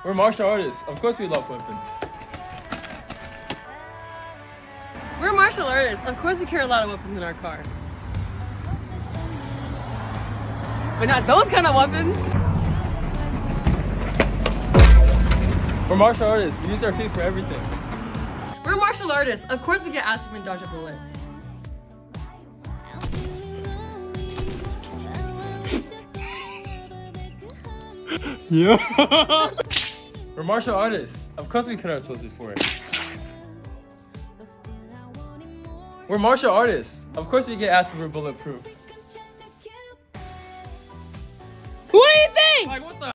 We're martial artists. Of course we love weapons. We're martial artists. Of course we carry a lot of weapons in our car. But not those kind of weapons. We're martial artists. We use our feet for everything. We're martial artists. Of course we can aspirin and dodge a bullet. Yeah. We're martial artists. Of course we cut ourselves before it. We're martial artists. Of course we get asked if we're bulletproof. What do you think? Like, what the